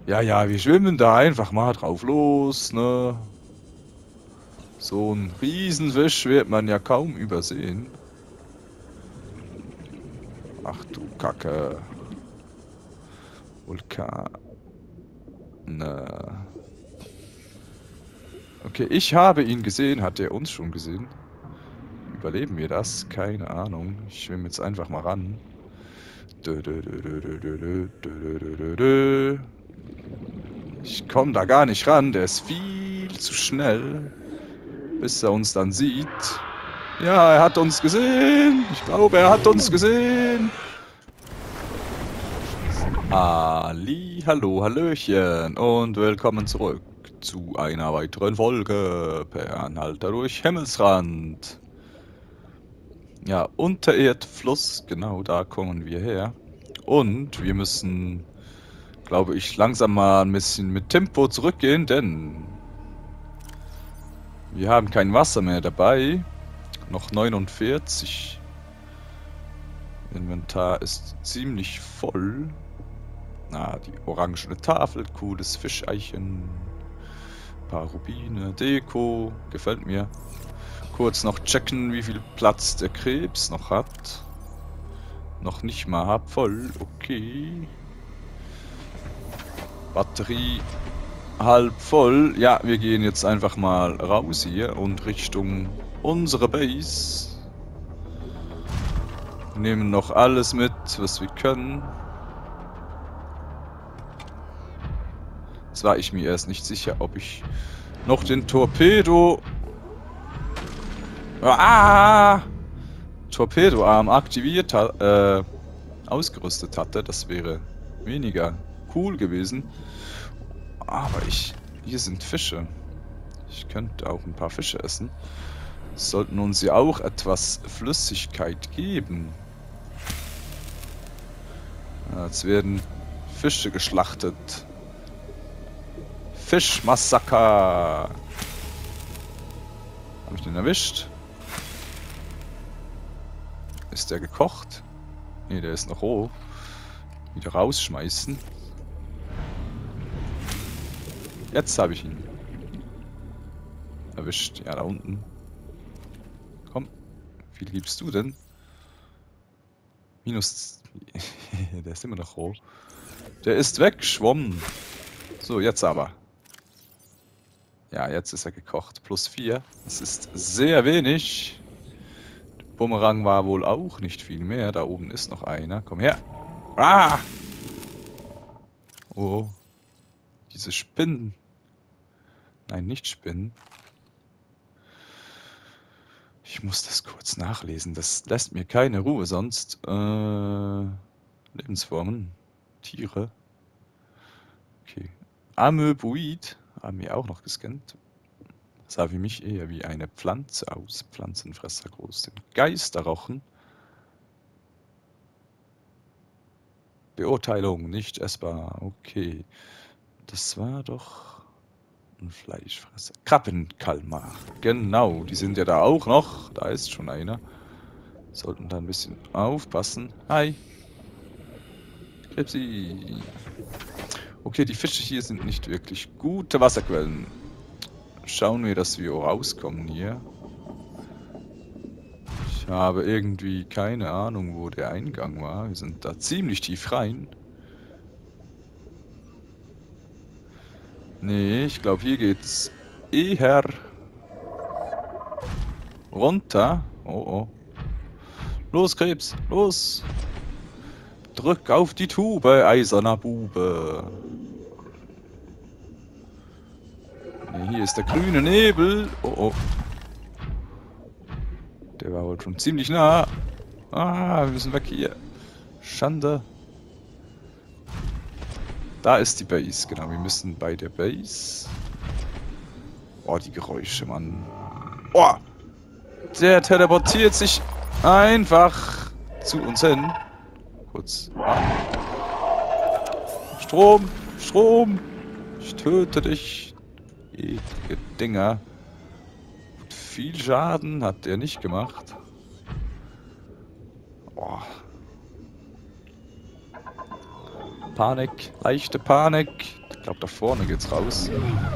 Ja, ja, wir schwimmen da einfach mal drauf los, ne? So ein Riesenfisch wird man ja kaum übersehen. Ach du Kacke. Vulkan. Ne. Okay, ich habe ihn gesehen. Hat er uns schon gesehen? Überleben wir das? Keine Ahnung. Ich schwimme jetzt einfach mal ran. Ich komme da gar nicht ran. Der ist viel zu schnell. Bis er uns dann sieht. Ja, er hat uns gesehen. Ich glaube, er hat uns gesehen. Ali, hallo, hallöchen und willkommen zurück zu einer weiteren Folge per Anhalter durch Himmelsrand. Ja, Untererdfluss, genau da kommen wir her. Und wir müssen, glaube ich, langsam mal ein bisschen mit Tempo zurückgehen, denn wir haben kein Wasser mehr dabei. Noch 49. Inventar ist ziemlich voll. Ah, die orangene Tafel, cooles Fischeichen, paar Rubine, Deko, gefällt mir. Kurz noch checken, wie viel Platz der Krebs noch hat. Noch nicht mal halb voll, okay. Batterie halb voll. Ja, wir gehen jetzt einfach mal raus hier und Richtung unsere Base. Wir nehmen noch alles mit, was wir können. Jetzt war ich mir erst nicht sicher, ob ich noch den Torpedo... Torpedoarm aktiviert ausgerüstet hatte. Das wäre weniger cool gewesen. Aber hier sind Fische. Ich könnte auch ein paar Fische essen. Sollten uns ja auch etwas Flüssigkeit geben. Ja, jetzt werden Fische geschlachtet. Fischmassaker. Habe ich den erwischt? Ist der gekocht? Ne, der ist noch roh. Wieder rausschmeißen. Jetzt habe ich ihn erwischt. Ja, da unten. Komm. Wie viel gibst du denn? Minus... Der ist immer noch roh. Der ist weggeschwommen. So, jetzt aber. Ja, jetzt ist er gekocht. +4. Das ist sehr wenig. Der Bumerang war wohl auch nicht viel mehr. Da oben ist noch einer. Komm her. Ah! Oh. Diese Spinnen. Nein, nicht Spinnen. Ich muss das kurz nachlesen. Das lässt mir keine Ruhe sonst. Lebensformen. Tiere. Okay. Amöboid. Haben wir auch noch gescannt. Sah für mich eher wie eine Pflanze aus. Pflanzenfresser groß. Den Geisterrochen. Beurteilung, nicht essbar. Okay. Das war doch ein Fleischfresser. Krabbenkalmar. Genau, die sind ja da auch noch. Da ist schon einer. Sollten da ein bisschen aufpassen. Hi. Krebsi. Okay, die Fische hier sind nicht wirklich gute Wasserquellen. Schauen wir, dass wir rauskommen hier. Ich habe irgendwie keine Ahnung, wo der Eingang war. Wir sind da ziemlich tief rein. Nee, ich glaube, hier geht's eher runter. Oh, oh. Los, Krebs, los! Drück auf die Tube, eiserner Bube. Nee, hier ist der grüne Nebel. Oh, oh. Der war wohl schon ziemlich nah. Ah, wir müssen weg hier. Schande. Da ist die Base, genau. Wir müssen bei der Base. Oh, die Geräusche, Mann. Oh! Der teleportiert sich einfach zu uns hin. Kurz. Strom! Strom! Ich töte dich. Eklige Dinger. Und viel Schaden hat der nicht gemacht. Oh. Panik. Leichte Panik. glaube, da vorne geht's raus.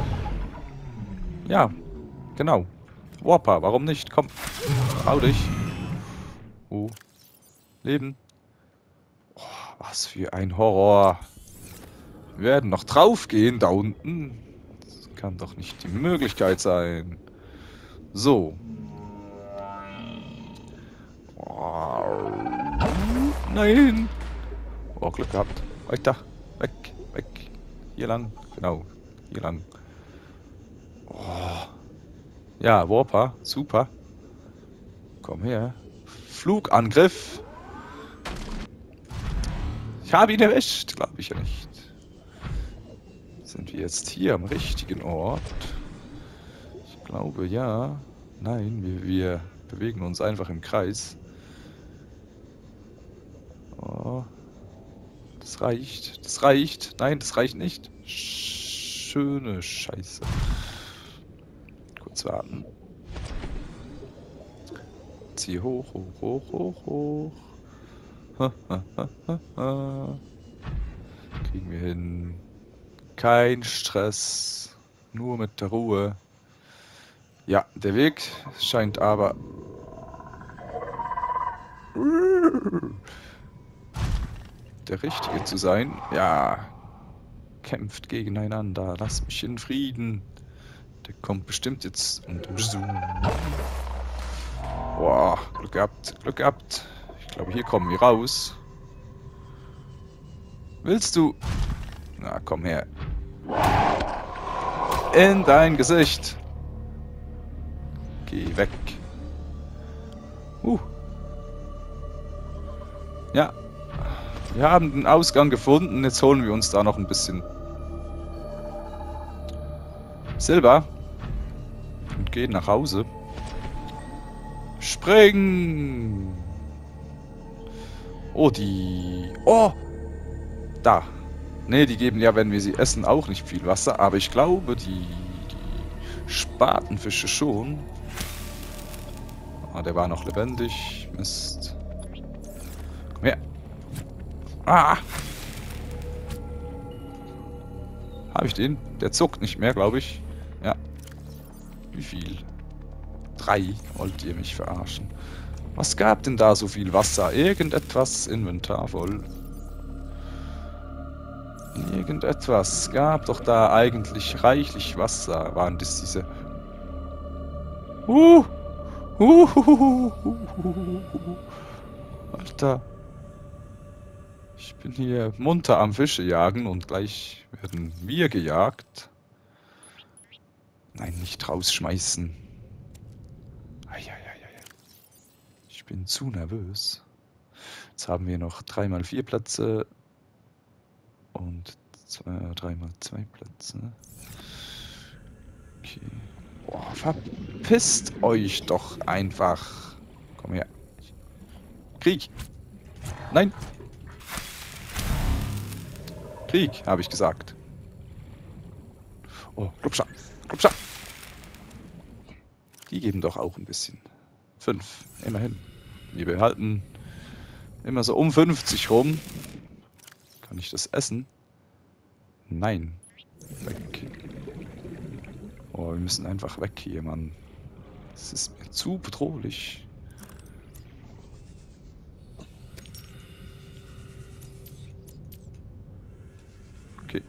Ja, genau. Warper, warum nicht? Komm, hau dich. Leben. Oh, was für ein Horror. Wir werden noch draufgehen da unten. Das kann doch nicht die Möglichkeit sein. So. Oh, nein. Oh, Glück gehabt. Weiter. Weg. Weg. Hier lang. Genau. Hier lang. Oh. Ja, Warper. Super. Komm her. Flugangriff. Ich habe ihn erwischt. Glaube ich ja nicht. Sind wir jetzt hier am richtigen Ort? Ich glaube ja. Nein, wir bewegen uns einfach im Kreis. Oh. Das reicht. Das reicht. Nein, das reicht nicht. Schöne Scheiße. Kurz warten. Zieh hoch, hoch, hoch, hoch, hoch. Kriegen wir hin. Kein Stress. Nur mit der Ruhe. Ja, der Weg scheint aber... der richtige zu sein. Ja. Kämpft gegeneinander. Lass mich in Frieden. Der kommt bestimmt jetzt und... Boah, Glück gehabt, Glück gehabt. Ich glaube, hier kommen wir raus. Willst du... Na, komm her. In dein Gesicht. Geh weg. Ja. Wir haben den Ausgang gefunden. Jetzt holen wir uns da noch ein bisschen Silber. Und gehen nach Hause. Springen! Oh, die... Oh! Da. Ne, die geben ja, wenn wir sie essen, auch nicht viel Wasser. Aber ich glaube, die Spatenfische schon. Ah, der war noch lebendig. Mist. Komm her. Ah! Habe ich den? Der zuckt nicht mehr, glaube ich. Ja. Wie viel? 3. Wollt ihr mich verarschen? Was gab denn da so viel Wasser? Irgendetwas Inventar voll. Irgendetwas. Gab doch da eigentlich reichlich Wasser. Waren das diese... Alter. Ich bin hier munter am Fische jagen und gleich werden wir gejagt. Nein, nicht rausschmeißen. Ich bin zu nervös. Jetzt haben wir noch 3x4 Plätze und 3x2 Plätze. Okay. Boah, verpisst euch doch einfach. Komm her. Krieg. Nein. Krieg, habe ich gesagt. Oh, Glubscher. Glubscher. Die geben doch auch ein bisschen. 5, immerhin. Wir behalten immer so um 50 rum. Kann ich das essen? Nein. Weg. Oh, wir müssen einfach weg hier, Mann. Das ist mir zu bedrohlich. Okay.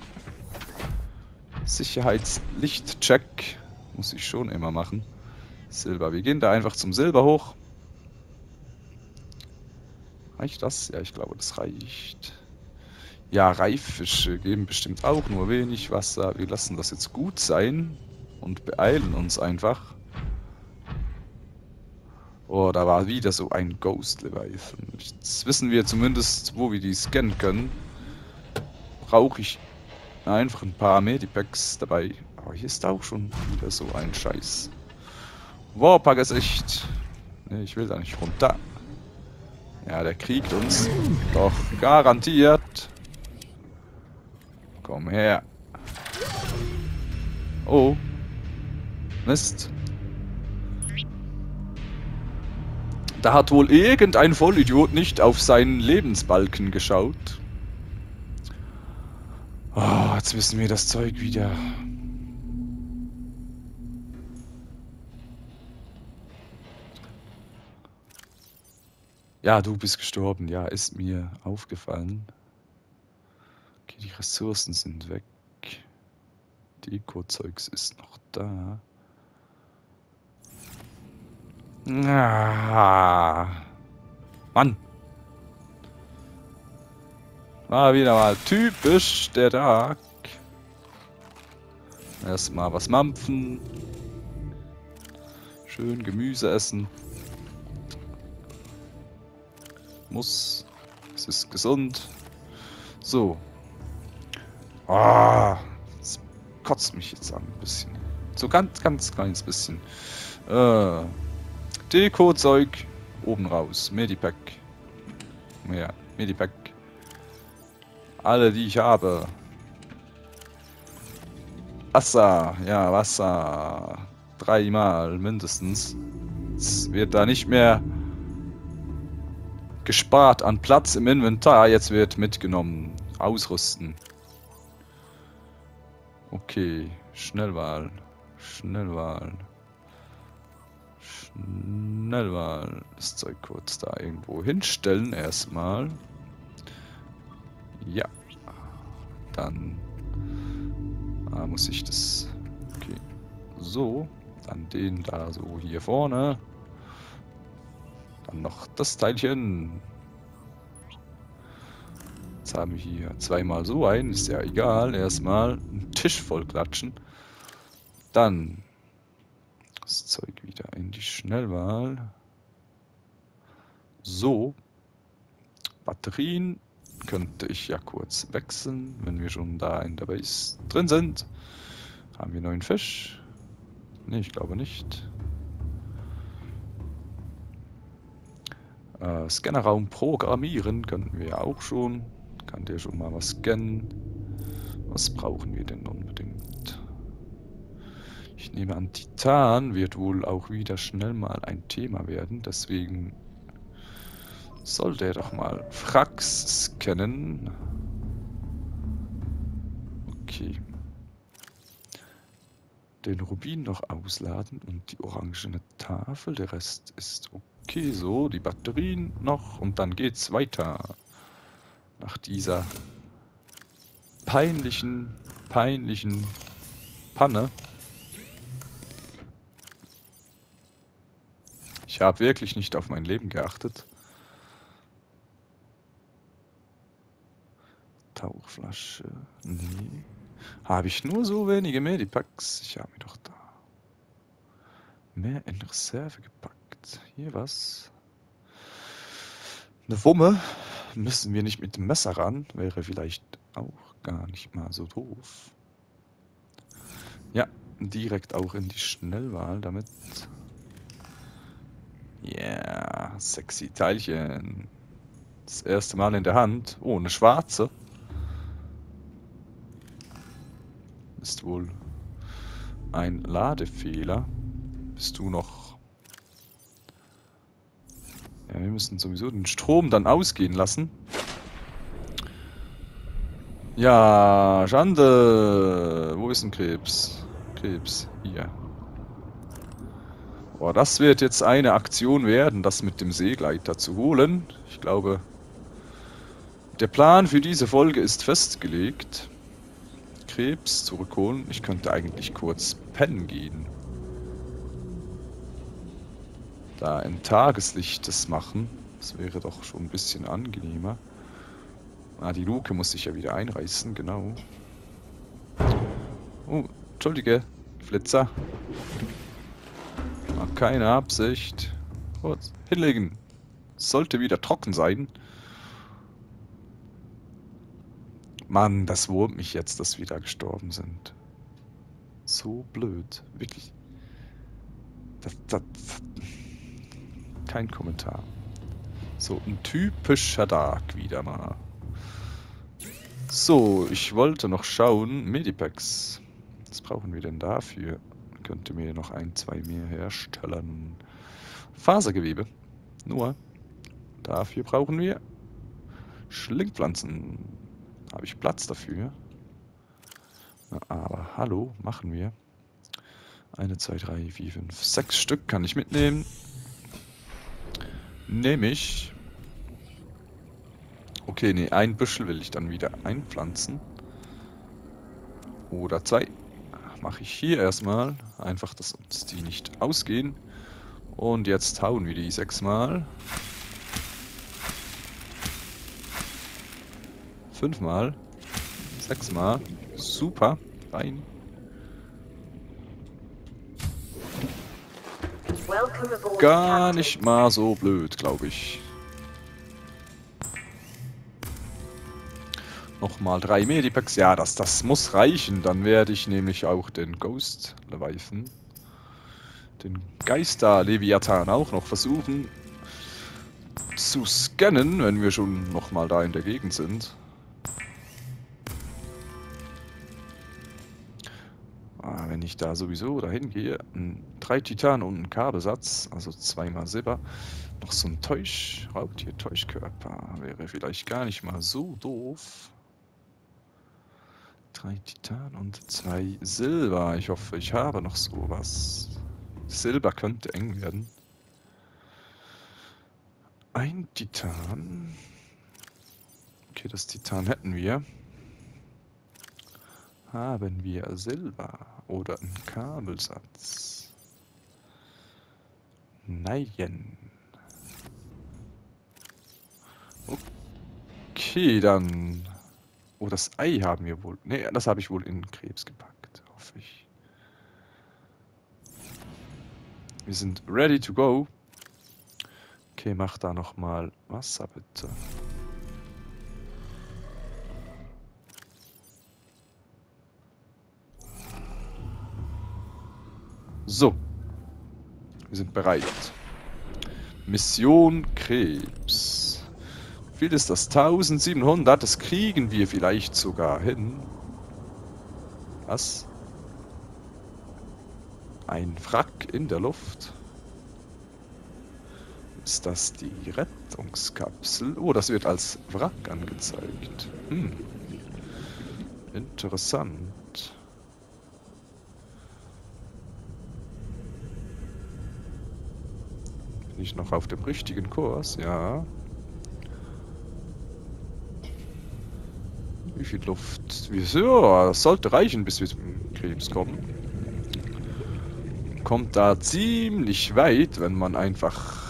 Sicherheitslichtcheck muss ich schon immer machen. Silber. Wir gehen da einfach zum Silber hoch. Reicht das? Ja, ich glaube, das reicht. Ja, Reifische geben bestimmt auch nur wenig Wasser. Wir lassen das jetzt gut sein und beeilen uns einfach. Oh, da war wieder so ein Ghost Leviathan. Jetzt wissen wir zumindest, wo wir die scannen können. Brauche ich einfach ein paar Medipacks dabei. Aber hier ist auch schon wieder so ein Scheiß. Warper-Gesicht. Ne, ich will da nicht runter. Ja, der kriegt uns doch garantiert. Komm her. Oh. Mist. Da hat wohl irgendein Vollidiot nicht auf seinen Lebensbalken geschaut. Oh, jetzt müssen wir das Zeug wieder... Ja, du bist gestorben. Ja, ist mir aufgefallen. Okay, die Ressourcen sind weg. Deko-Zeugs ist noch da. Ah, Mann. War wieder mal typisch der Tag. Erstmal was mampfen. Schön Gemüse essen. Muss. Es ist gesund. So. Ah, das kotzt mich jetzt an ein bisschen. So ganz kleines bisschen. Deko-Zeug oben raus. Medipack. Ja, Medipack. Alle, die ich habe. Wasser. Ja, Wasser. 3-mal mindestens. Es wird da nicht mehr gespart an Platz im Inventar. Jetzt wird mitgenommen. Ausrüsten. Okay. Schnellwahl. Schnellwahl. Schnellwahl. Das Zeug kurz da irgendwo hinstellen erstmal. Ja. Dann muss ich das... Okay. So. Dann den da so hier vorne. Dann noch das Teilchen. Jetzt haben wir hier 2-mal so einen. Ist ja egal. Erstmal einen Tisch voll klatschen. Dann das Zeug wieder in die Schnellwahl. So. Batterien könnte ich ja kurz wechseln, wenn wir schon da in der Base drin sind. Haben wir neuen Fisch? Ne, ich glaube nicht. Scannerraum programmieren könnten wir ja auch schon. Kann der schon mal was scannen. Was brauchen wir denn unbedingt? Ich nehme an, Titan wird wohl auch wieder schnell mal ein Thema werden. Deswegen sollte er doch mal Frax scannen. Okay. Den Rubin noch ausladen und die orangene Tafel. Der Rest ist okay so. Die Batterien noch und dann geht's weiter. Nach dieser peinlichen Panne. Ich habe wirklich nicht auf mein Leben geachtet. Tauchflasche. Nee. Habe ich nur so wenige Medipacks? Ich habe mir doch da mehr in Reserve gepackt. Hier was? Eine Wumme. Müssen wir nicht mit dem Messer ran? Wäre vielleicht auch gar nicht mal so doof. Ja, direkt auch in die Schnellwahl damit. Yeah, sexy Teilchen. Das erste Mal in der Hand. Oh, eine schwarze. Ist wohl ein Ladefehler. Bist du noch... Ja, wir müssen sowieso den Strom dann ausgehen lassen. Ja, Schande. Wo ist ein Krebs? Krebs, hier. Boah, das wird jetzt eine Aktion werden, das mit dem Seegleiter zu holen. Ich glaube, der Plan für diese Folge ist festgelegt. Krebs zurückholen. Ich könnte eigentlich kurz pennen gehen. Da im Tageslicht das machen. Das wäre doch schon ein bisschen angenehmer. Ah, die Luke muss ich ja wieder einreißen, genau. Oh, entschuldige, Flitzer. War keine Absicht. Kurz hinlegen. Sollte wieder trocken sein. Mann, das wurmt mich jetzt, dass wir da gestorben sind. So blöd. Wirklich. Kein Kommentar. So, ein typischer Dark wieder mal. So, ich wollte noch schauen. Medipacks. Was brauchen wir denn dafür? Könnte mir noch 1, 2 mehr herstellen. Fasergewebe. Nur. Dafür brauchen wir Schlingpflanzen. Habe ich Platz dafür? Aber hallo, machen wir. 1, 2, 3, 4, 5, 6 Stück kann ich mitnehmen. Nehme ich. Okay, nee, ein Büschel will ich dann wieder einpflanzen. Oder 2. Mache ich hier erstmal. Einfach, dass uns die nicht ausgehen. Und jetzt hauen wir die 6 Mal. 5 Mal. 6 Mal. Super. Rein. Gar nicht mal so blöd, glaube ich. Nochmal 3 Medipacks. Ja, das muss reichen. Dann werde ich nämlich auch den Ghost Leviathan, den Geister-Leviathan auch noch versuchen zu scannen, wenn wir schon nochmal da in der Gegend sind. Wenn ich da sowieso dahin gehe, 3 Titan und ein Kabelsatz, also 2 mal Silber, noch so ein Raubtier-Täuschkörper wäre vielleicht gar nicht mal so doof. 3 Titan und 2 Silber. Ich hoffe, ich habe noch sowas. Silber könnte eng werden. Ein Titan. Okay, das Titan hätten wir. Haben wir Silber oder einen Kabelsatz? Nein. Okay, dann... Oh, das Ei haben wir wohl... Ne, das habe ich wohl in den Krebs gepackt, hoffe ich. Wir sind ready to go. Okay, mach da nochmal Wasser, bitte. So. Wir sind bereit. Mission Krebs. Wie viel ist das? 1700. Das kriegen wir vielleicht sogar hin. Was? Ein Wrack in der Luft. Ist das die Rettungskapsel? Oh, das wird als Wrack angezeigt. Interessant. Bin ich noch auf dem richtigen Kurs? Ja. Wie viel Luft? Wieso? Das sollte reichen, bis wir zum Krebs kommen. Kommt da ziemlich weit, wenn man einfach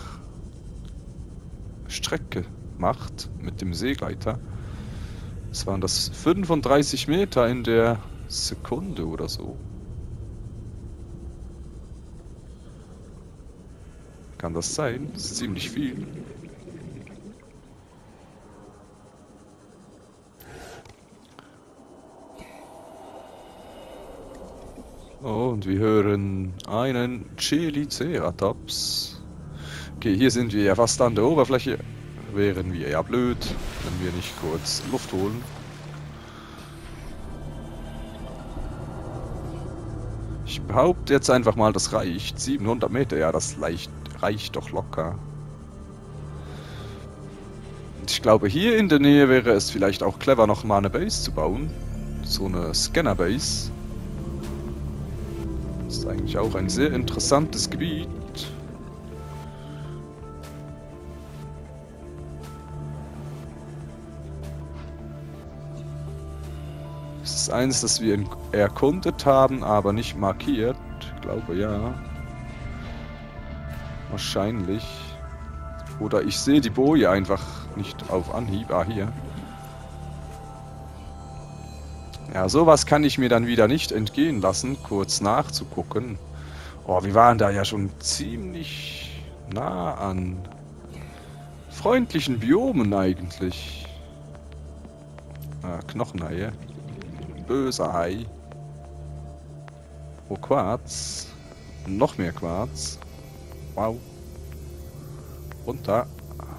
Strecke macht mit dem Seegleiter. Was waren das? 35 Meter in der Sekunde oder so. Kann das sein? Das ist ziemlich viel. Oh, und wir hören einen Cheliceratops. Okay, hier sind wir ja fast an der Oberfläche. Wären wir ja blöd, wenn wir nicht kurz Luft holen. Ich behaupte jetzt einfach mal, das reicht. 700 Meter, ja, das reicht doch locker. Und ich glaube, hier in der Nähe wäre es vielleicht auch clever, nochmal eine Base zu bauen. So eine Scanner-Base. Das ist eigentlich auch ein sehr interessantes Gebiet. Das ist eins, das wir erkundet haben, aber nicht markiert. Ich glaube, ja. Wahrscheinlich. Oder ich sehe die Boje einfach nicht auf Anhieb. Ah, hier. Ja, sowas kann ich mir dann wieder nicht entgehen lassen, kurz nachzugucken. Oh, wir waren da ja schon ziemlich nah an freundlichen Biomen eigentlich. Knochenhaie. Böser Hai. Oh, Quarz. Noch mehr Quarz. Wow. Runter.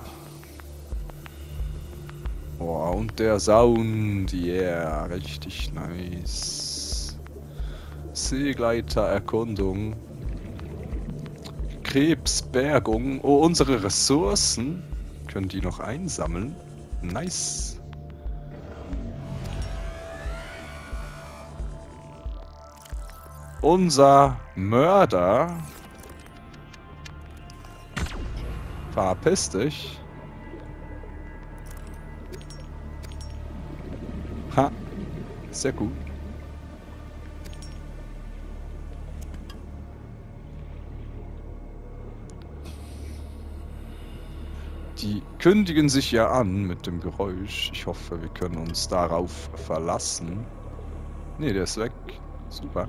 Oh, und der Sound. Yeah, richtig nice. Seegleiter-Erkundung. Krebsbergung. Oh, unsere Ressourcen. Können die noch einsammeln? Nice. unser Mörder. Verpiss dich. Ha. Sehr gut. Die kündigen sich ja an mit dem Geräusch. Ich hoffe, wir können uns darauf verlassen. Ne, der ist weg. Super.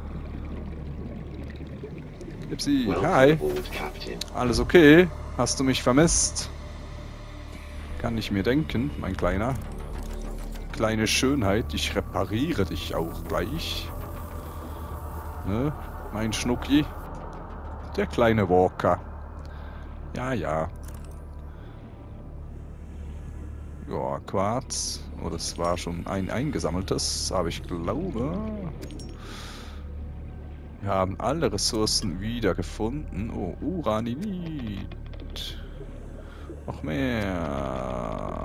Gipsy, hi. Alles okay? Hast du mich vermisst? Kann ich mir denken, mein Kleiner. Kleine Schönheit, ich repariere dich auch gleich. Ne? Mein Schnucki. Der kleine Walker. Ja, ja. Ja, Quarz. Oh, das war schon ein eingesammeltes, aber ich glaube... Wir haben alle Ressourcen wieder gefunden. Oh, Uranit. Noch mehr.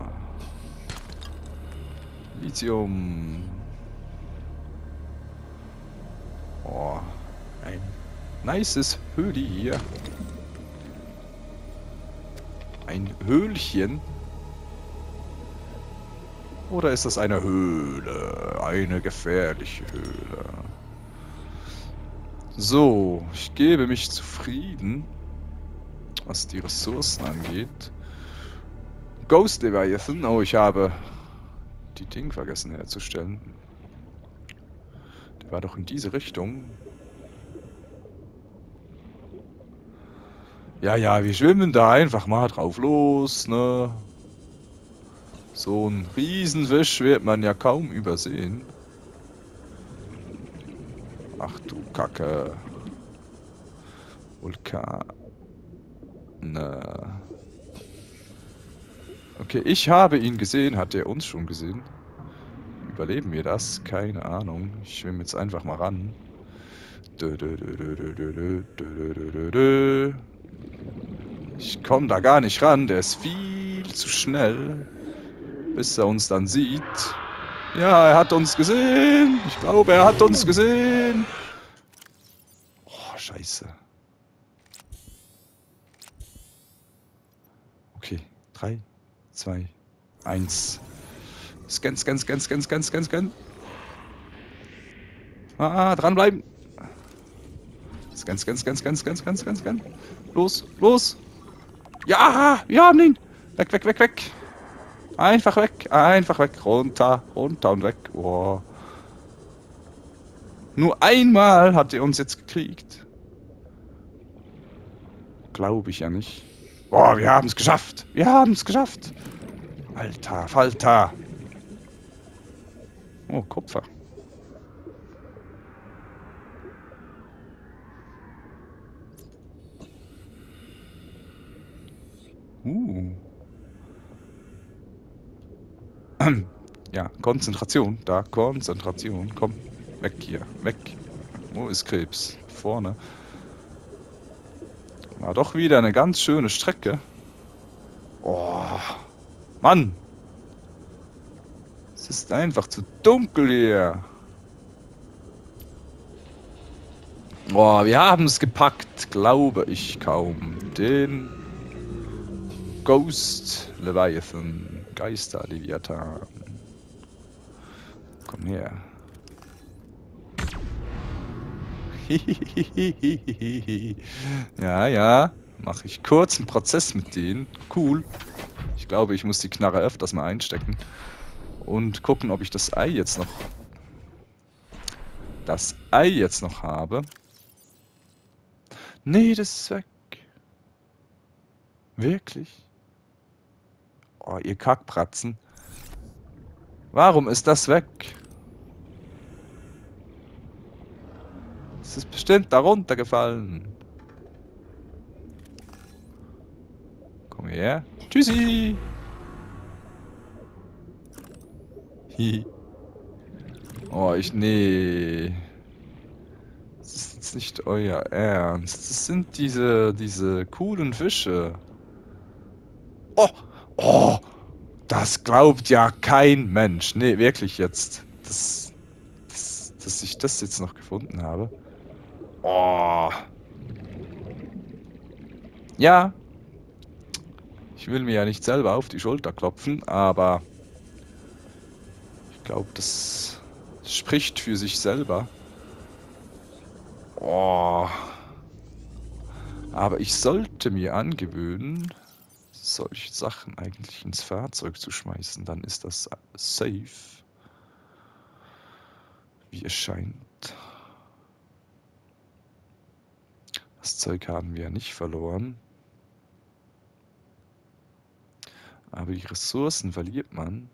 Lithium. Oh, ein nices Höhli hier. Ein Höhlchen. Oder ist das eine Höhle? Eine gefährliche Höhle. So, ich gebe mich zufrieden, was die Ressourcen angeht. Ghost Leviathan. Oh, ich habe die Dinge vergessen herzustellen. Der war doch in diese Richtung. Ja, ja, wir schwimmen da einfach mal drauf los, ne? So ein Riesenfisch wird man ja kaum übersehen. Ach du Kacke. Vulkan. Ne. Okay, ich habe ihn gesehen. Hat er uns schon gesehen? Überleben wir das? Keine Ahnung. Ich schwimme jetzt einfach mal ran. Ich komme da gar nicht ran. Der ist viel zu schnell. Bis er uns dann sieht. Ja, er hat uns gesehen. Ich glaube, er hat uns gesehen. Oh, scheiße. Okay, 3, 2, 1. Scan, scan, scan, scan, scan, scan, scan. Dranbleiben. Scan, scan, scan, scan, scan, scan, scan, scan. Los, los. Ja, wir haben ihn. Weg, weg, weg, weg. Einfach weg, einfach weg. Runter, runter und weg. Oh. Nur einmal hat er uns jetzt gekriegt. Glaube ich ja nicht. Boah, wir haben es geschafft. Wir haben es geschafft. Alter Falter. Oh, Kupfer. Ja, Konzentration. Da, Konzentration. Komm, weg hier. Weg. Wo ist Krebs? Vorne. War doch wieder eine ganz schöne Strecke. Oh, Mann. Es ist einfach zu dunkel hier. Boah, wir haben es gepackt, glaube ich kaum. Den Ghost Leviathan. Geister Leviathan. Komm her. Ja, ja. Mache ich kurz einen Prozess mit denen. Cool. Ich glaube, ich muss die Knarre öfters mal einstecken. Und gucken, ob ich das Ei jetzt noch... habe. Nee, das ist weg. Wirklich? Oh, ihr Kackpratzen. Warum ist das weg? Es ist bestimmt darunter gefallen. Komm her. Tschüssi. Hihi. Oh, nee. Das ist jetzt nicht euer Ernst. Das sind diese coolen Fische. Oh, oh, das glaubt ja kein Mensch. Nee, wirklich jetzt. Dass ich das jetzt noch gefunden habe. Oh. Ja. Ich will mir ja nicht selber auf die Schulter klopfen, aber ich glaube, das spricht für sich selber. Oh. Aber ich sollte mir angewöhnen, solche Sachen eigentlich ins Fahrzeug zu schmeißen. Dann ist das safe, wie es scheint. Das Zeug haben wir nicht verloren. Aber die Ressourcen verliert man.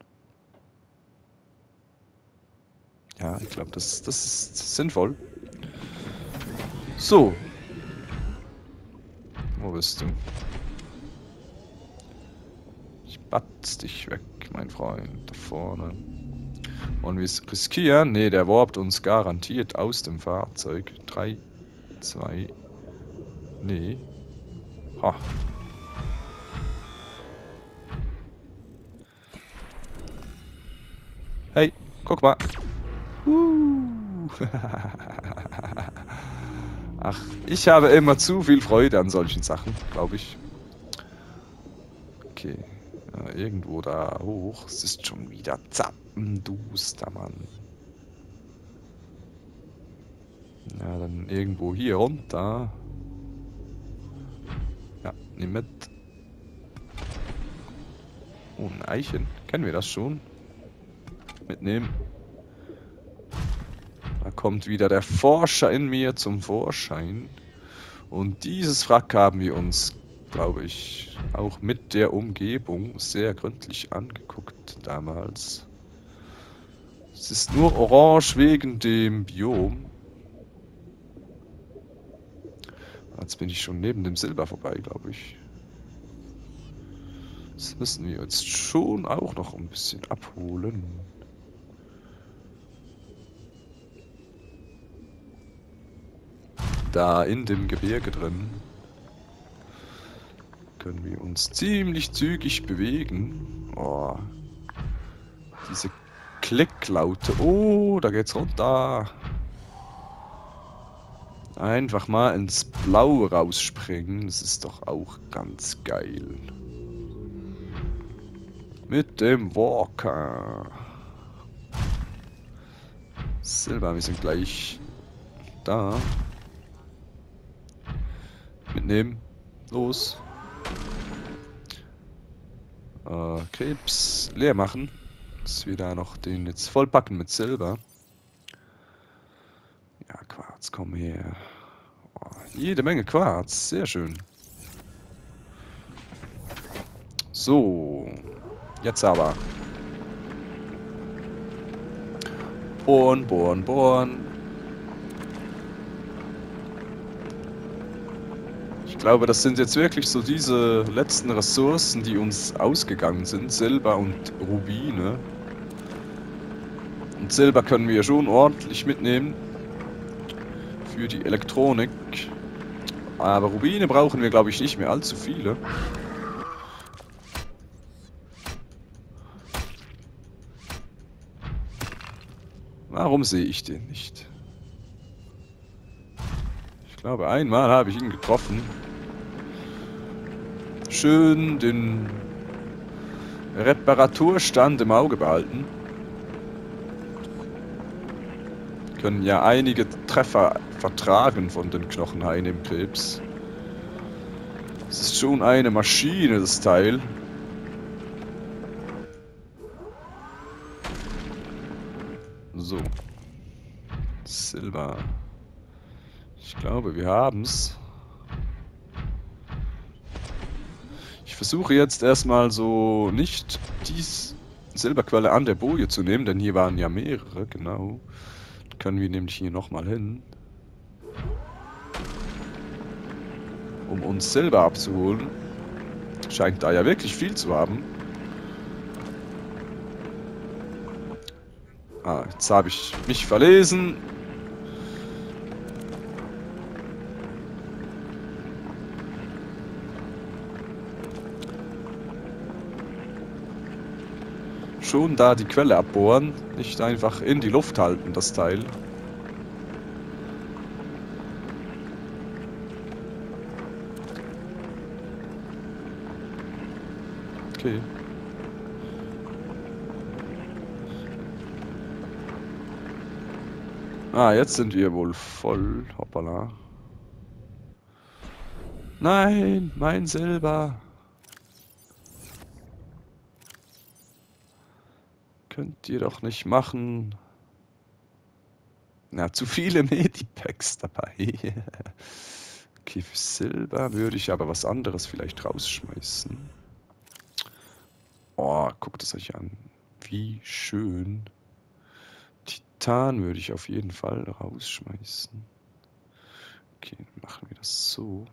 Ja, ich glaube, das ist sinnvoll. So. Wo bist du? Ich batz dich weg, mein Freund. Da vorne. Und wir riskieren? Ne, der warpt uns garantiert aus dem Fahrzeug. 3, 2. Nee. Ha. Hey, guck mal. Ach, ich habe immer zu viel Freude an solchen Sachen, glaube ich. Okay. Ja, irgendwo da hoch. Es ist schon wieder zappenduster, Mann. Ja, dann irgendwo hier runter. Ja, nimm mit. Oh, ein Eichen. Kennen wir das schon? Mitnehmen. Da kommt wieder der Forscher in mir zum Vorschein. Und dieses Wrack haben wir uns, glaube ich, auch mit der Umgebung sehr gründlich angeguckt damals. Es ist nur orange wegen dem Biom. Jetzt bin ich schon neben dem Silber vorbei, glaube ich. Das müssen wir jetzt schon auch noch ein bisschen abholen. Da in dem Gebirge drin können wir uns ziemlich zügig bewegen. Oh, diese Klicklaute. Oh, da geht's runter. Einfach mal ins Blaue rausspringen. Das ist doch auch ganz geil. Mit dem Walker. Silber, wir sind gleich da. Mitnehmen. Los. Krebs leer machen. Dass wir da noch den jetzt vollpacken mit Silber. Ja, Quarz, komm her. Oh, jede Menge Quarz. Sehr schön. So. Jetzt aber. Bohren, bohren, bohren. Ich glaube, das sind jetzt wirklich so diese letzten Ressourcen, die uns ausgegangen sind. Silber und Rubine. Und Silber können wir schon ordentlich mitnehmen. Für die Elektronik. Aber Rubine brauchen wir, glaube ich, nicht mehr allzu viele. Warum sehe ich den nicht? Ich glaube, einmal habe ich ihn getroffen. Schön den Reparaturstand im Auge behalten. Können ja einige Treffer vertragen von den Knochenhaien im Krebs. Es ist schon eine Maschine, das Teil. So. Silber. Ich glaube, wir haben's. Ich versuche jetzt erstmal so nicht die Silberquelle an der Boje zu nehmen, denn hier waren ja mehrere, genau. Dann können wir nämlich hier nochmal hin. Um uns Silber abzuholen. Scheint da ja wirklich viel zu haben. Ah, jetzt habe ich mich verlesen. Schon da die Quelle abbohren, nicht einfach in die Luft halten, das Teil. okay. Ah, jetzt sind wir wohl voll. Hoppala. Nein, mein Silber. Könnt ihr doch nicht machen. Na, zu viele Medipacks dabei. Okay, für Silber würde ich aber was anderes vielleicht rausschmeißen. Oh, guckt es euch an. Wie schön. Titan würde ich auf jeden Fall rausschmeißen. Okay, dann machen wir das so.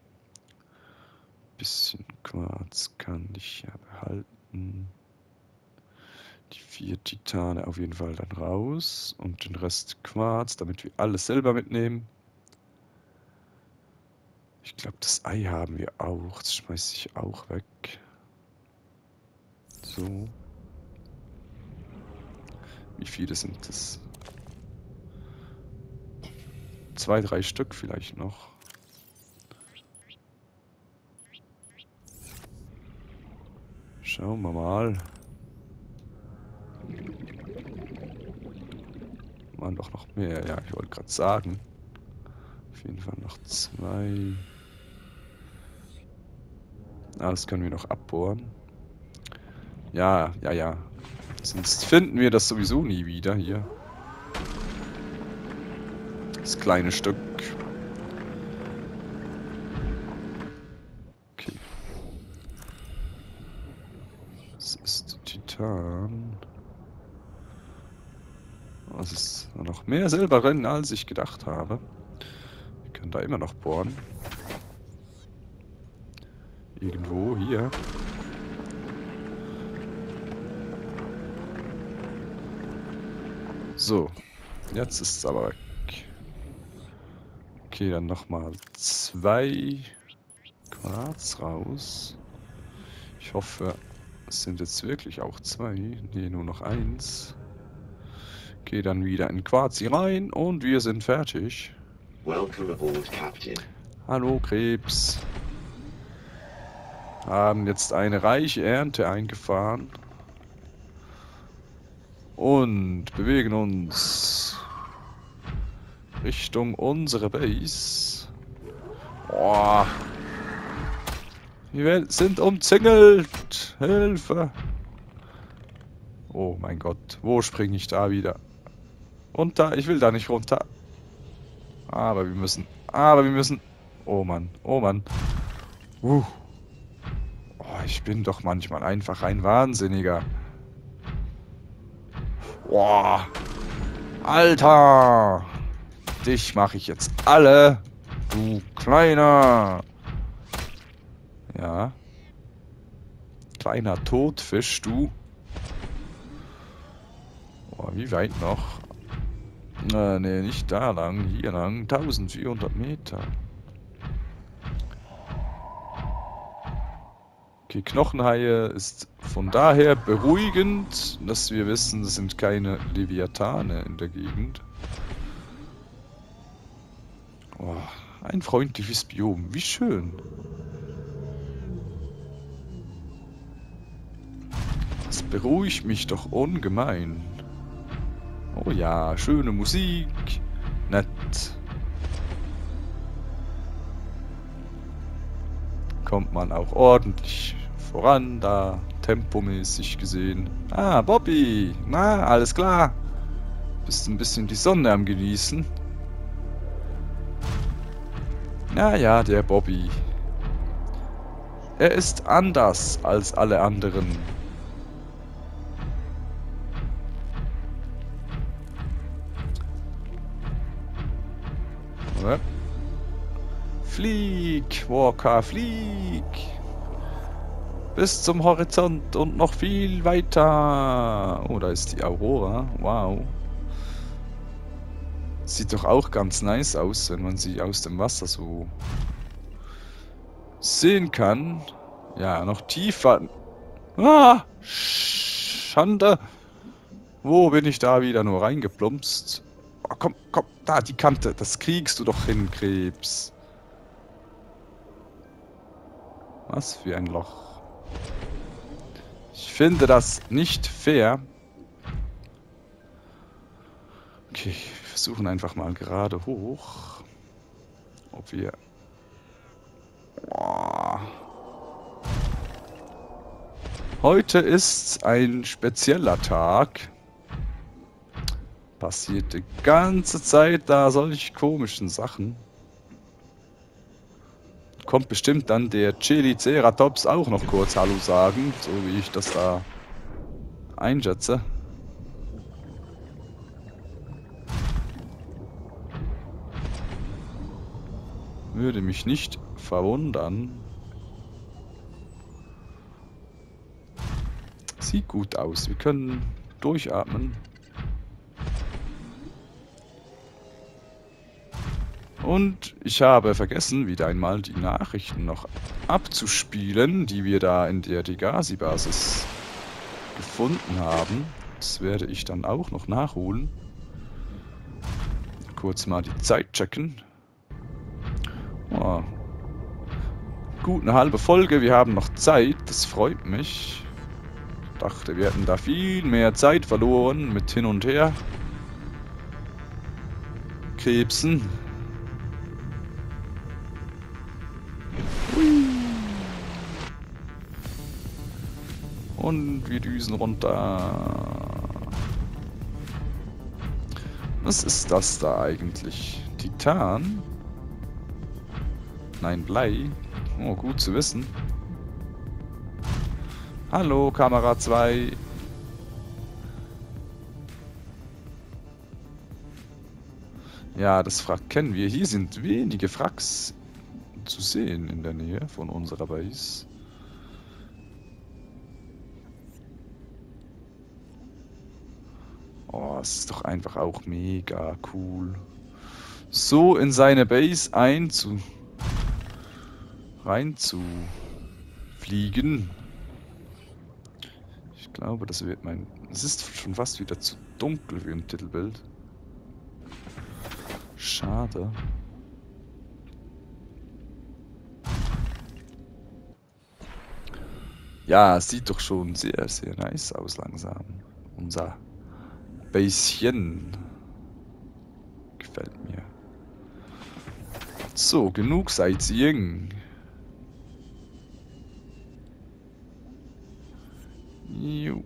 Bisschen Quarz kann ich ja behalten. Die 4 Titane auf jeden Fall dann raus. Und den Rest Quarz, damit wir alles selber mitnehmen. Ich glaube, das Ei haben wir auch. Das schmeiße ich auch weg. So. Wie viele sind das? 2, 3 Stück vielleicht noch. Schauen wir mal. Waren doch noch mehr. Ja, ich wollte gerade sagen. Auf jeden Fall noch 2. Ah, das können wir noch abbohren. Ja, ja, ja. Sonst finden wir das sowieso nie wieder hier. Das kleine Stück. Okay. Das ist Titan. Es ist noch mehr Silber drin, als ich gedacht habe. Wir können da immer noch bohren. Irgendwo hier. So, jetzt ist es aber weg. Okay, dann nochmal 2 Quarz raus. Ich hoffe, es sind jetzt wirklich auch 2. Ne, nur noch 1. Okay, dann wieder in Quarz rein und wir sind fertig. Welcome aboard, Captain. Hallo Krebs. Haben jetzt eine reiche Ernte eingefahren. Und bewegen uns Richtung unsere Base. Boah. Wir sind umzingelt. Hilfe. Oh mein Gott. Wo springe ich da wieder? Runter. Ich will da nicht runter. Aber wir müssen. Oh Mann. Oh Mann. Oh, ich bin doch manchmal einfach ein Wahnsinniger. Boah. Alter. Dich mache ich jetzt alle. Du Kleiner. Ja. Kleiner Todfisch, du. Oh, wie weit noch? Ne, nicht da lang. Hier lang. 1400 Meter. Okay, Knochenhaie ist von daher beruhigend, dass wir wissen, es sind keine Leviathane in der Gegend. Oh, ein freundliches Biom, wie schön. Das beruhigt mich doch ungemein. Oh ja, schöne Musik, nett. Kommt man auch ordentlich voran, da tempomäßig gesehen. Ah, Bobby, na, alles klar. Bist ein bisschen die Sonne am Genießen. Naja, der Bobby. Er ist anders als alle anderen. Oder? Flieg, Walker, flieg! Bis zum Horizont und noch viel weiter. Oh, da ist die Aurora. Wow. Sieht doch auch ganz nice aus, wenn man sie aus dem Wasser so sehen kann. Ja, noch tiefer. Ah, Schande. Wo bin ich da wieder nur reingeplumpst? Oh, komm, komm, da, die Kante. Das kriegst du doch hin, Krebs. Was für ein Loch. Ich finde das nicht fair. Okay, wir versuchen einfach mal gerade hoch. Ob wir... Boah. Heute ist ein spezieller Tag. Passiert die ganze Zeit da solche komischen Sachen. Kommt bestimmt dann der Chili-Ceratops auch noch kurz Hallo sagen, so wie ich das da einschätze. Würde mich nicht verwundern. Sieht gut aus. Wir können durchatmen. Und ich habe vergessen, wieder einmal die Nachrichten noch abzuspielen, die wir da in der Degasi-Basis gefunden haben. Das werde ich dann auch noch nachholen. Kurz mal die Zeit checken. Oh. Gut, eine halbe Folge. Wir haben noch Zeit. Das freut mich. Ich dachte, wir hätten da viel mehr Zeit verloren mit hin und her. Krebsen. Und wir düsen runter. Was ist das da eigentlich? Titan? Nein, Blei. Oh, gut zu wissen. Hallo, Kamera 2. Ja, das Wrack kennen wir. Hier sind wenige Wracks zu sehen in der Nähe von unserer Base. Oh, es ist doch einfach auch mega cool. So in seine Base reinzufliegen. Ich glaube, das wird mein... Es ist schon fast wieder zu dunkel für ein Titelbild. Schade. Ja, es sieht doch schon sehr, sehr nice aus langsam. Unser Baschen. Gefällt mir. So, genug Sightseeing. Jo.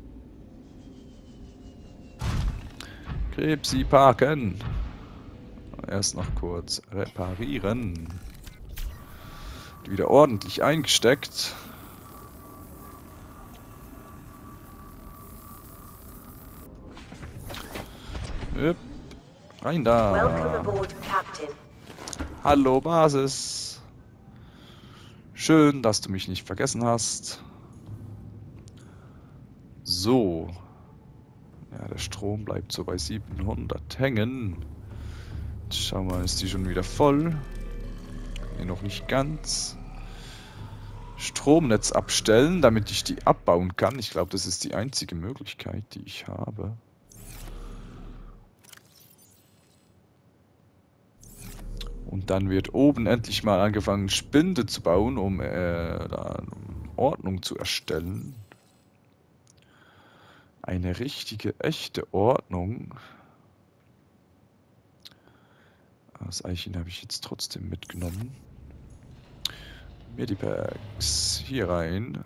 Krebsi parken. Erst noch kurz reparieren. Wieder ordentlich eingesteckt. Hüpp. Rein da. Hallo Basis. Schön, dass du mich nicht vergessen hast. So. Ja, der Strom bleibt so bei 700 hängen. Jetzt schauen wir mal, ist die schon wieder voll? Nee, noch nicht ganz. Stromnetz abstellen, damit ich die abbauen kann. Ich glaube, das ist die einzige Möglichkeit, die ich habe. Und dann wird oben endlich mal angefangen, Spinde zu bauen, um da Ordnung zu erstellen. Eine richtige, echte Ordnung. Das Eichen habe ich jetzt trotzdem mitgenommen. Medipacks hier rein.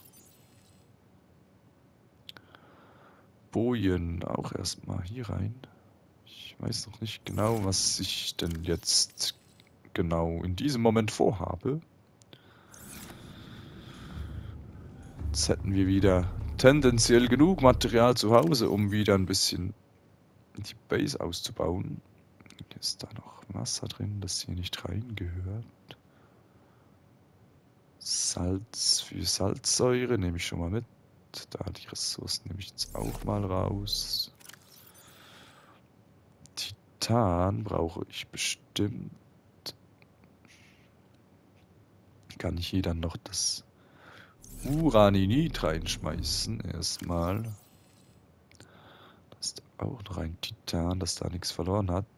Bojen auch erstmal hier rein. Ich weiß noch nicht genau, was ich denn jetzt genau in diesem Moment vorhabe. Jetzt hätten wir wieder tendenziell genug Material zu Hause, um wieder ein bisschen die Base auszubauen. Ist da noch Wasser drin, das hier nicht reingehört? Salz für Salzsäure nehme ich schon mal mit. Da die Ressourcen nehme ich jetzt auch mal raus. Titan brauche ich bestimmt. Kann ich hier dann noch das Uraninit reinschmeißen erstmal. Das ist auch noch ein Titan, das da nichts verloren hat.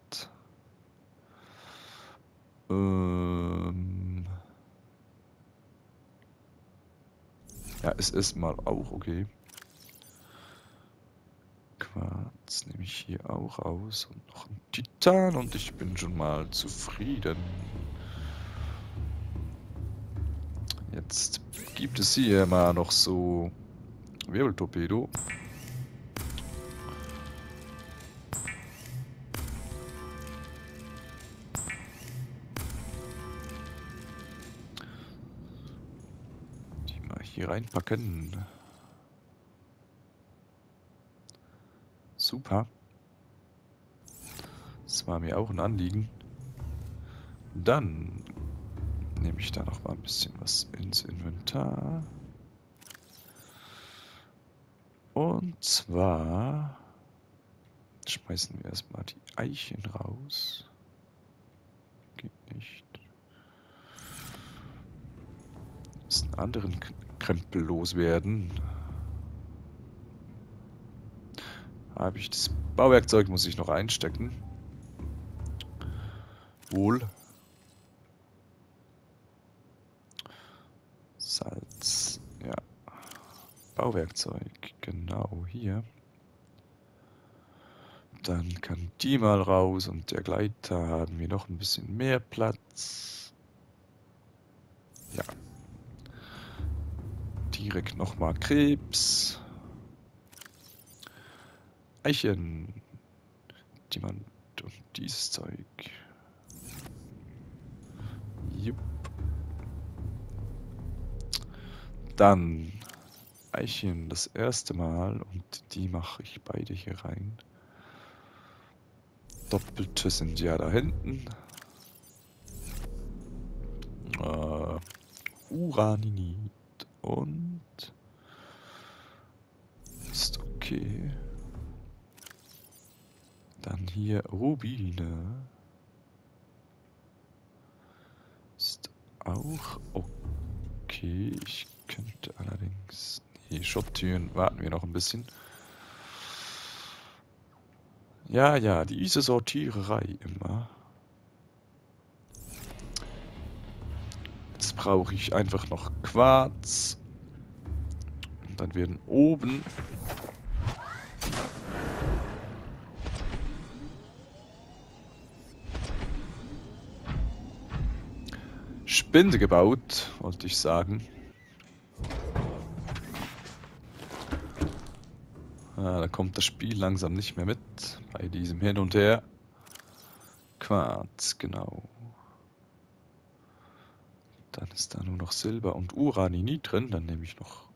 Ja, es ist mal auch okay. Quarz nehme ich hier auch aus und noch ein Titan und ich bin schon mal zufrieden. Jetzt gibt es hier mal noch so Wirbeltorpedo. Die mal hier reinpacken. Super. Das war mir auch ein Anliegen. Dann nehme ich da noch mal ein bisschen was ins Inventar. Und zwar schmeißen wir erstmal die Eichen raus. Geht nicht. Müssen anderen Krempel loswerden. Habe ich das Bauwerkzeug, muss ich noch einstecken. Wohl. Salz, ja. Bauwerkzeug, genau hier. Dann kann die mal raus und der Gleiter haben wir noch ein bisschen mehr Platz. Ja. Direkt nochmal Krebs. Eichen. Diamant und dieses Zeug. Jupp. Dann Eichen das erste Mal und die mache ich beide hier rein. Doppelte sind ja da hinten. Uraninit und ist okay. Dann hier Rubine. Ist auch okay. Ich könnte allerdings... Nee, Schotttüren warten wir noch ein bisschen. Ja, diese Sortiererei immer. Jetzt brauche ich einfach noch Quarz. Und dann werden oben... Spinde gebaut, wollte ich sagen. Da kommt das Spiel langsam nicht mehr mit bei diesem Hin und Her. Quarz, genau. Dann ist da nur noch Silber und Uraninit drin. Dann nehme ich noch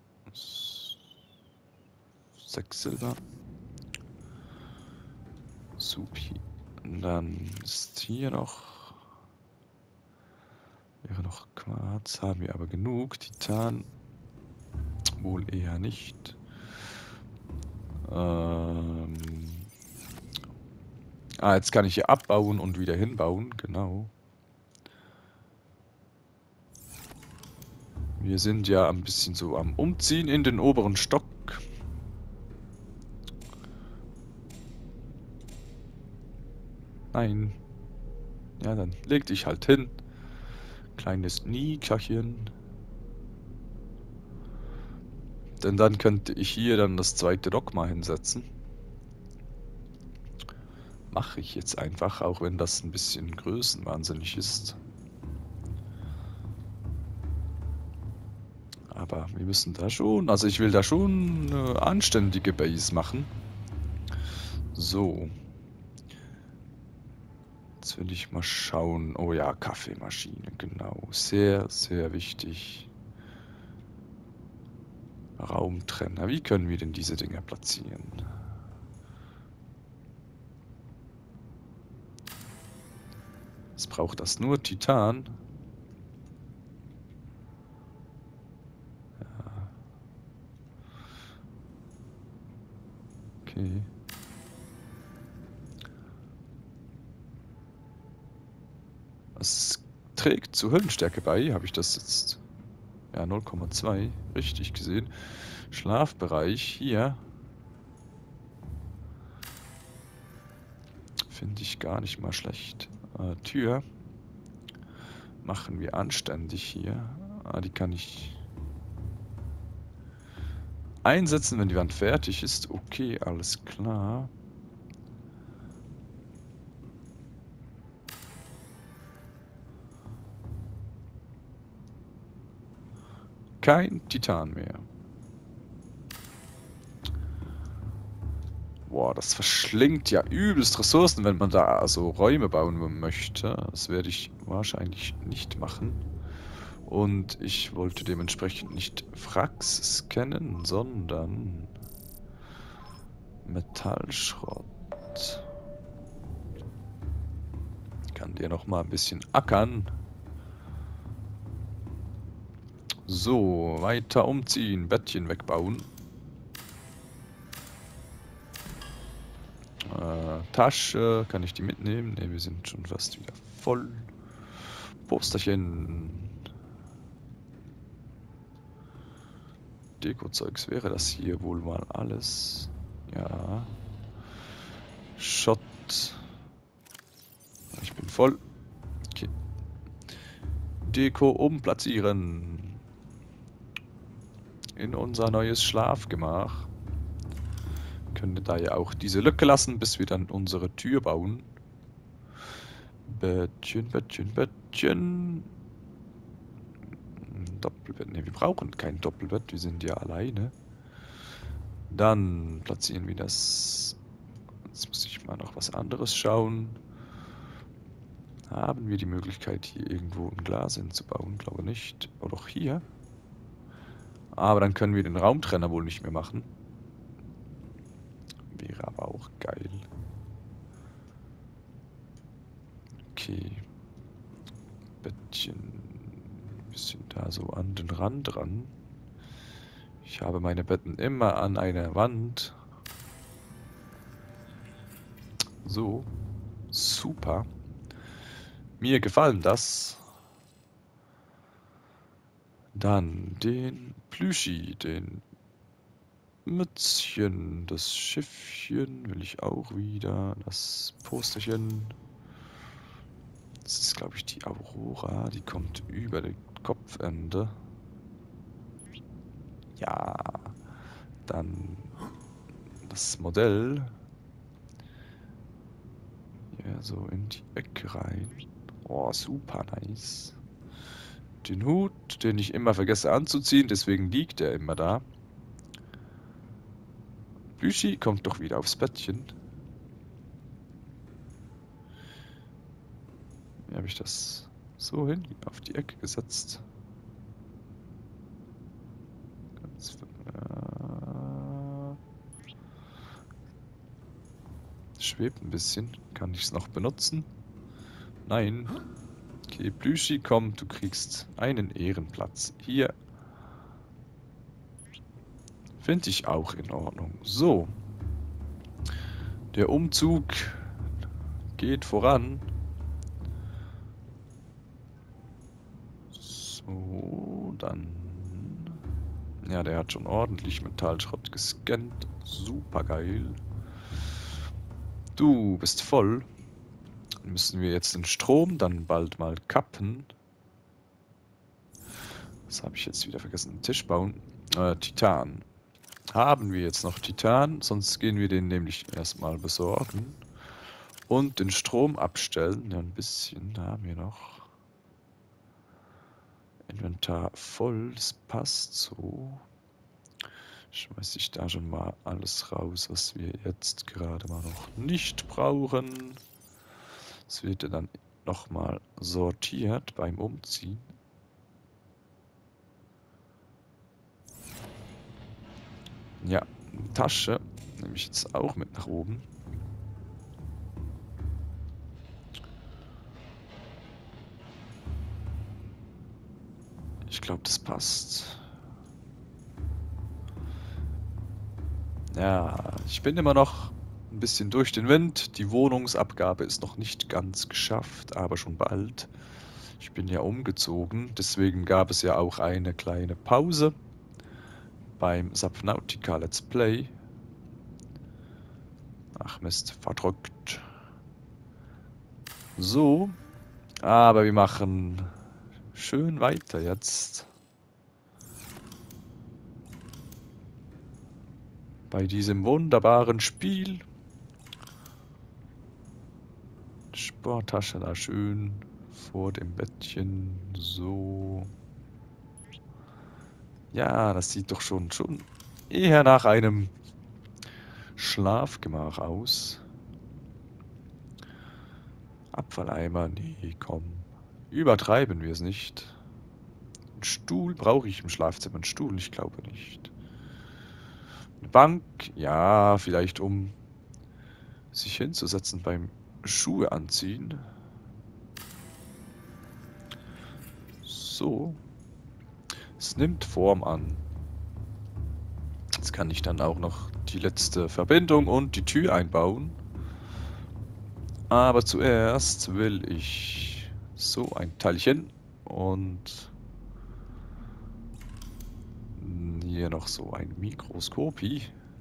6 Silber. Supi. Und dann ist hier noch... Wäre noch Quarz. Haben wir aber genug. Titan wohl eher nicht. Jetzt kann ich hier abbauen und wieder hinbauen. Genau. Wir sind ja ein bisschen so am Umziehen in den oberen Stock. Nein. Ja, dann leg dich halt hin. Kleines Nickerchen. Denn dann könnte ich hier dann das zweite Dogma hinsetzen. Mache ich jetzt einfach, auch wenn das ein bisschen größenwahnsinnig ist. Aber wir müssen da schon, also ich will da schon eine anständige Base machen. So. Jetzt will ich mal schauen. Oh ja, Kaffeemaschine, genau. Sehr, sehr wichtig. Raumtrenner. Wie können wir denn diese Dinger platzieren? Jetzt braucht das nur Titan. Ja. Okay. Es trägt zur Höllenstärke bei. Habe ich das jetzt... Ja, 0,2. Richtig gesehen. Schlafbereich hier. Finde ich gar nicht mal schlecht. Tür. Machen wir anständig hier. Die kann ich einsetzen, wenn die Wand fertig ist. Okay, alles klar. Kein Titan mehr. Boah, das verschlingt ja übelst Ressourcen, wenn man da so Räume bauen möchte. Das werde ich wahrscheinlich nicht machen. Und ich wollte dementsprechend nicht Wracks scannen, sondern Metallschrott. Ich kann dir noch mal ein bisschen ackern. So, weiter umziehen, Bettchen wegbauen. Tasche, kann ich die mitnehmen? Ne, wir sind schon fast wieder voll. Posterchen. Deko-Zeugs wäre das hier wohl mal alles. Ja. Shot. Ich bin voll. Okay. Deko umplatzieren. In unser neues Schlafgemach. Können da ja auch diese Lücke lassen, bis wir dann unsere Tür bauen. Bettchen, Bettchen, Bettchen. Doppelbett. Ne, wir brauchen kein Doppelbett, wir sind ja alleine. Dann platzieren wir das. Jetzt muss ich mal noch was anderes schauen. Haben wir die Möglichkeit, hier irgendwo ein Glas hinzubauen? Glaube nicht. Oder auch hier. Aber dann können wir den Raumtrenner wohl nicht mehr machen. Wäre aber auch geil. Okay. Bettchen. Bisschen da so an den Rand ran. Ich habe meine Betten immer an einer Wand. So. Super. Mir gefallen das. Dann den Plüschi, den Mützchen, das Schiffchen will ich auch wieder. Das Posterchen. Das ist, glaube ich, die Aurora. Die kommt über das Kopfende. Ja. Dann das Modell. Ja, so in die Ecke rein. Oh, super nice. Den Hut, den ich immer vergesse anzuziehen, deswegen liegt er immer da. Plüschi kommt doch wieder aufs Bettchen. Wie habe ich das so hin auf die Ecke gesetzt? Ganz, schwebt ein bisschen. Kann ich es noch benutzen? Nein. Okay, Plüschi, komm, du kriegst einen Ehrenplatz. Hier. Finde ich auch in Ordnung. So. Der Umzug geht voran. So, dann... Ja, der hat schon ordentlich Metallschrott gescannt. Super geil. Du bist voll. Dann müssen wir jetzt den Strom dann bald mal kappen. Was habe ich jetzt wieder vergessen? Tisch bauen. Titan. Haben wir jetzt noch Titan? Sonst gehen wir den nämlich erstmal besorgen. Und den Strom abstellen. Ja, ein bisschen haben wir noch. Inventar voll, das passt so. Schmeiße ich da schon mal alles raus, was wir jetzt gerade mal noch nicht brauchen. Das wird ja dann nochmal sortiert beim Umziehen. Ja, eine Tasche nehme ich jetzt auch mit nach oben. Ich glaube, das passt. Ja, ich bin immer noch ein bisschen durch den Wind. Die Wohnungsabgabe ist noch nicht ganz geschafft, aber schon bald. Ich bin ja umgezogen, deswegen gab es ja auch eine kleine Pause beim Subnautica Let's Play. Ach Mist, verdrückt. So, aber wir machen schön weiter jetzt. bei diesem wunderbaren Spiel. Sporttasche da schön vor dem Bettchen. So. Ja, das sieht doch schon eher nach einem Schlafgemach aus. Abfalleimer, nee, komm. Übertreiben wir es nicht. Einen Stuhl brauche ich im Schlafzimmer. Einen Stuhl, ich glaube nicht. Eine Bank, ja, vielleicht um sich hinzusetzen beim Schuhe anziehen. So. Es nimmt Form an. Jetzt kann ich dann auch noch die letzte Verbindung und die Tür einbauen. Aber zuerst will ich so ein Teilchen und hier noch so ein Mikroskopi.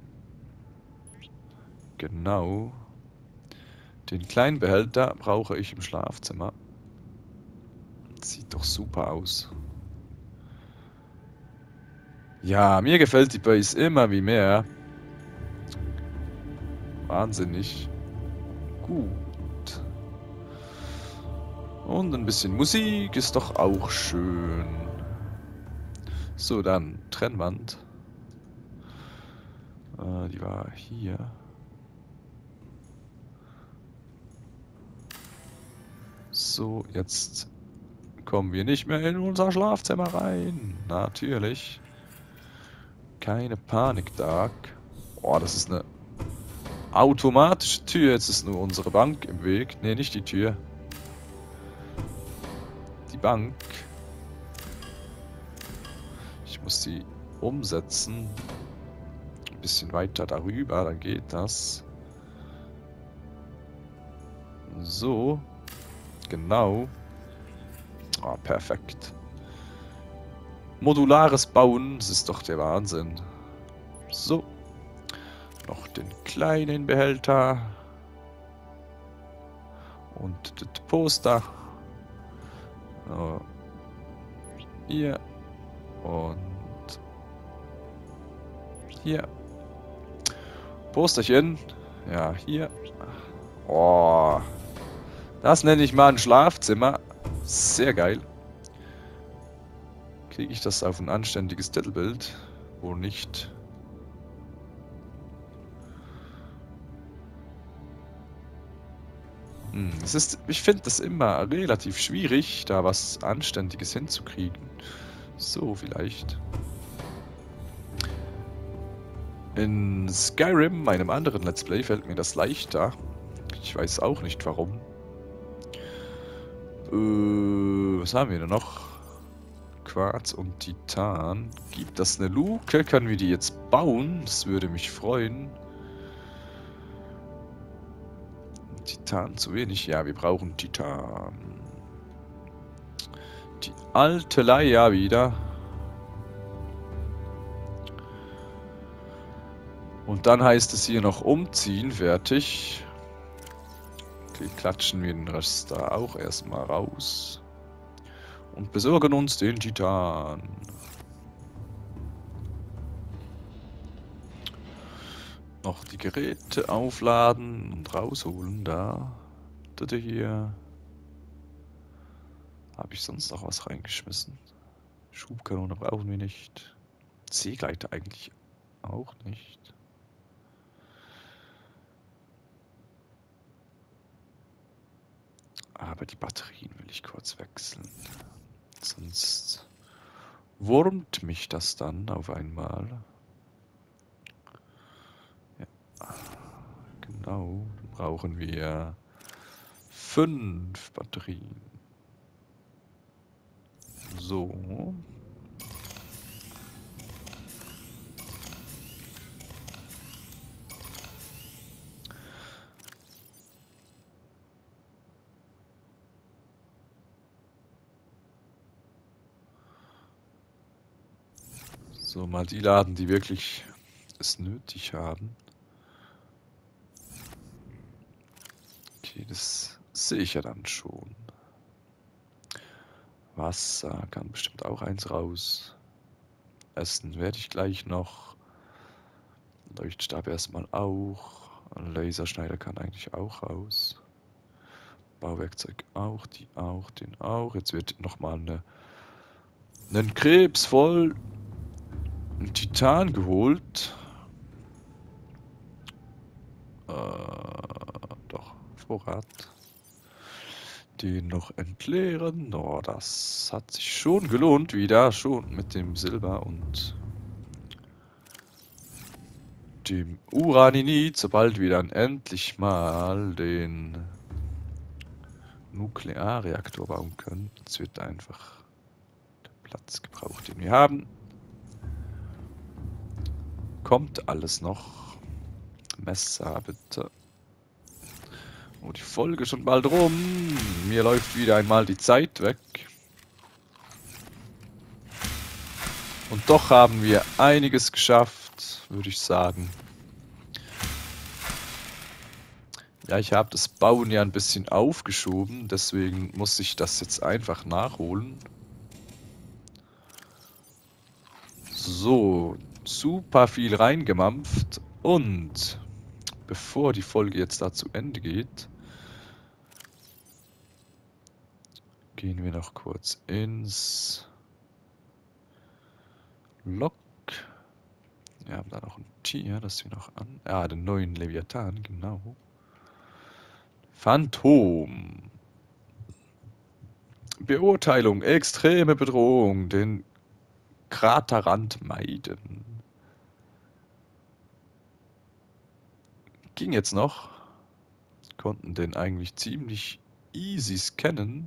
Genau. Den kleinen Behälter brauche ich im Schlafzimmer. Sieht doch super aus. Ja, mir gefällt die Base immer wie mehr. Wahnsinnig gut. Und ein bisschen Musik ist doch auch schön. So, dann Trennwand. Die war hier. So, jetzt kommen wir nicht mehr in unser Schlafzimmer rein. Natürlich. Keine Panik, Dark. Oh, das ist eine automatische Tür. Jetzt ist nur unsere Bank im Weg. Ne, nicht die Tür. Die Bank. Ich muss sie umsetzen. Ein bisschen weiter darüber, dann geht das. So. Genau. Ah, perfekt. Modulares Bauen, das ist doch der Wahnsinn. So. Noch den kleinen Behälter. Und das Poster. Hier. Und hier. Posterchen. Ja, hier. Oh. Das nenne ich mal ein Schlafzimmer. Sehr geil. Kriege ich das auf ein anständiges Titelbild? Wohl nicht. Ich finde das immer relativ schwierig, da was Anständiges hinzukriegen. So, vielleicht. In Skyrim, meinem anderen Let's Play, fällt mir das leichter. Ich weiß auch nicht warum. Was haben wir denn noch? Quarz und Titan. Gibt das eine Luke? Können wir die jetzt bauen? Das würde mich freuen. Titan zu wenig? Ja, wir brauchen Titan. Die alte Leier wieder. Und dann heißt es hier noch umziehen. Fertig. Okay, klatschen wir den Rest da auch erstmal raus. Und besorgen uns den Titan. Noch die Geräte aufladen und rausholen da. Das hier. Habe ich sonst noch was reingeschmissen? Schubkanone brauchen wir nicht. Seegleiter eigentlich auch nicht. Aber die Batterien will ich kurz wechseln. Sonst wurmt mich das dann auf einmal. Ja, genau. Dann brauchen wir 5 Batterien. So. So, mal die laden, die wirklich es nötig haben. Okay, das sehe ich ja dann schon. Wasser kann bestimmt auch eins raus. Essen werde ich gleich noch. Leuchtstab erstmal auch. Ein Laserschneider kann eigentlich auch raus. Bauwerkzeug auch, die auch, den auch. Jetzt wird nochmal einen Krebs voll Titan geholt. Doch, Vorrat. Den noch entleeren. Oh, das hat sich schon gelohnt wieder. Schon mit dem Silber und dem Uraninit. Sobald wir dann endlich mal den Nuklearreaktor bauen können. Jetzt wird einfach der Platz gebraucht, den wir haben. Kommt alles noch. Messer, bitte. Oh, die Folge schon bald rum. Mir läuft wieder einmal die Zeit weg. Und doch haben wir einiges geschafft, würde ich sagen. Ja, ich habe das Bauen ja ein bisschen aufgeschoben, deswegen muss ich das jetzt einfach nachholen. So, super viel reingemampft. Und bevor die Folge jetzt da zu Ende geht, gehen wir noch kurz ins Log. Wir haben da noch ein Tier, das wir noch an... Ah, den neuen Leviathan, genau. Phantom. Beurteilung, extreme Bedrohung, den Kraterrand meiden. Ging jetzt noch. Konnten den eigentlich ziemlich easy scannen.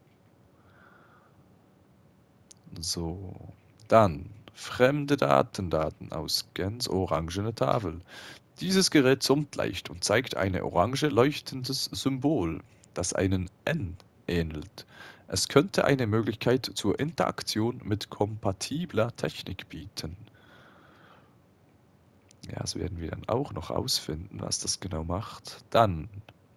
So, dann fremde Daten aus Gens orangene Tafel. Dieses Gerät summt leicht und zeigt ein orange leuchtendes Symbol, das einen N ähnelt. Es könnte eine Möglichkeit zur Interaktion mit kompatibler Technik bieten. Ja, das werden wir dann auch noch ausfinden, was das genau macht. Dann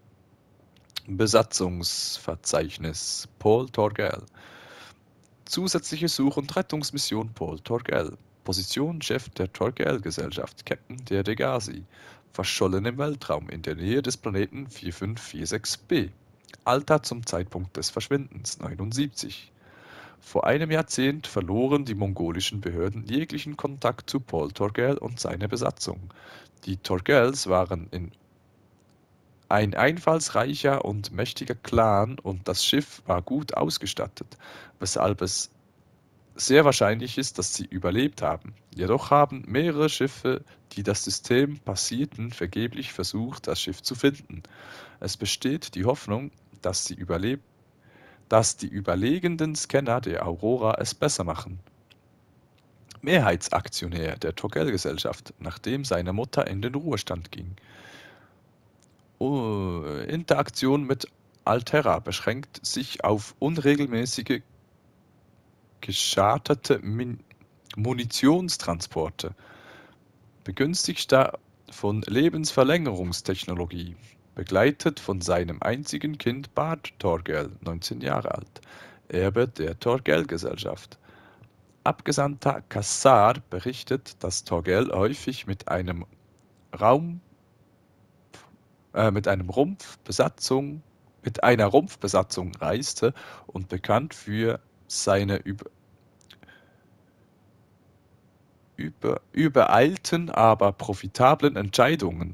Besatzungsverzeichnis Paul Torgal. Zusätzliche Such- und Rettungsmission Paul Torgal. Position Chef der Torgal-Gesellschaft, Captain der Degasi. Verschollen im Weltraum in der Nähe des Planeten 4546b. Alter zum Zeitpunkt des Verschwindens 79. Vor einem Jahrzehnt verloren die mongolischen Behörden jeglichen Kontakt zu Paul Torgal und seiner Besatzung. Die Torgals waren ein einfallsreicher und mächtiger Clan und das Schiff war gut ausgestattet, weshalb es sehr wahrscheinlich ist, dass sie überlebt haben. Jedoch haben mehrere Schiffe, die das System passierten, vergeblich versucht, das Schiff zu finden. Es besteht die Hoffnung, dass die überlegenden Scanner der Aurora es besser machen. Mehrheitsaktionär der Torgal-Gesellschaft, nachdem seine Mutter in den Ruhestand ging. Interaktion mit Alterra beschränkt sich auf unregelmäßige gescharterte Munitionstransporte, begünstigter von Lebensverlängerungstechnologie, begleitet von seinem einzigen Kind Bart Torgal, 19 Jahre alt, Erbe der Torgal-Gesellschaft. Abgesandter Kassar berichtet, dass Torgal häufig mit einer Rumpfbesatzung reiste und bekannt für seine übereilten, aber profitablen Entscheidungen.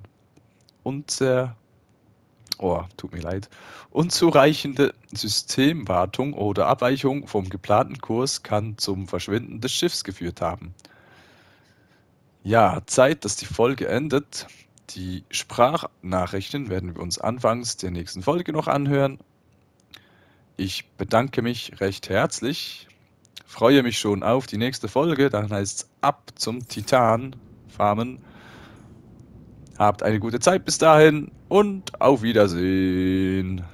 Unzureichende Systemwartung oder Abweichung vom geplanten Kurs kann zum Verschwinden des Schiffs geführt haben. Ja, Zeit, dass die Folge endet. Die Sprachnachrichten werden wir uns anfangs der nächsten Folge noch anhören. Ich bedanke mich recht herzlich. Freue mich schon auf die nächste Folge. Dann heißt es ab zum Titan farmen. Habt eine gute Zeit bis dahin und auf Wiedersehen.